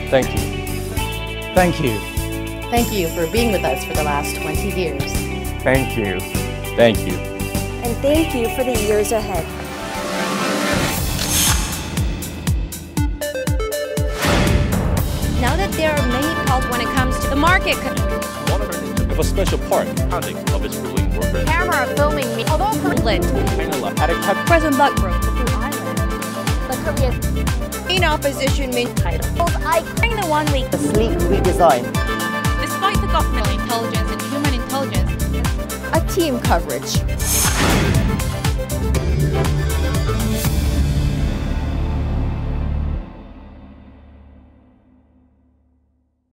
Thank you. Thank you. Thank you for being with us for the last 20 years. Thank you. Thank you. And thank you for the years ahead. Now that there are many problems when it comes to the market, of a special park, counting of its ruling workers. camera filming me, although Portland, President Luckbrook, the Korean in opposition main title. I bring the 1 week. A sleek redesign. Despite the governmental intelligence and human intelligence, A team coverage.